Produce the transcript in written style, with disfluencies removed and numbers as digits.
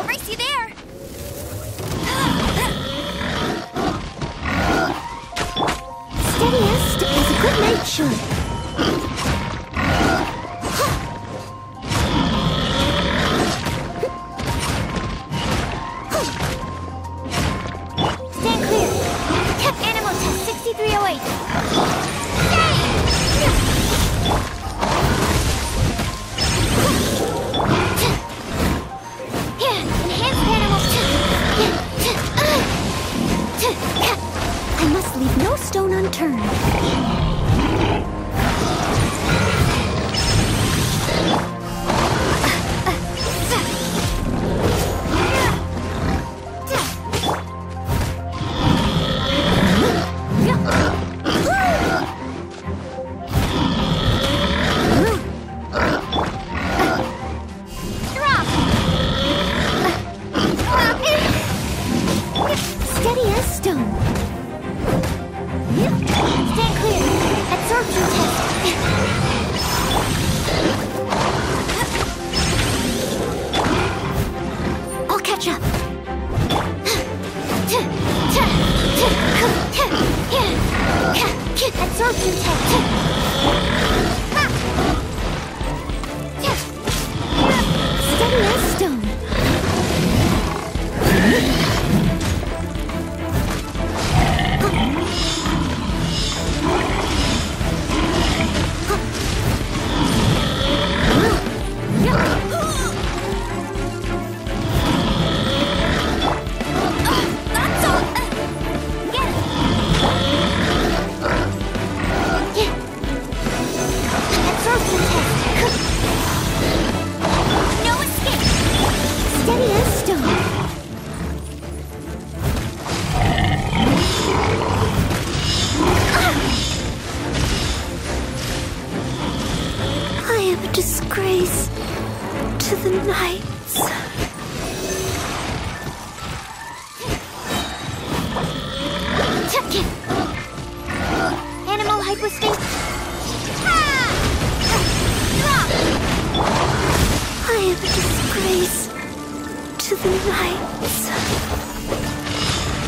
I'll race you there. Steadiest as a good knight should. Stand clear. Animal test 6308. Enhanced animal I must leave no stone unturned. Steady as stone. Stand clear. Absorption test. I'll catch up. Absorption test. Steady as stone. No escape. Steady as stone. I am a disgrace to the knights. Animal hypostate. I am a disgrace to the knights.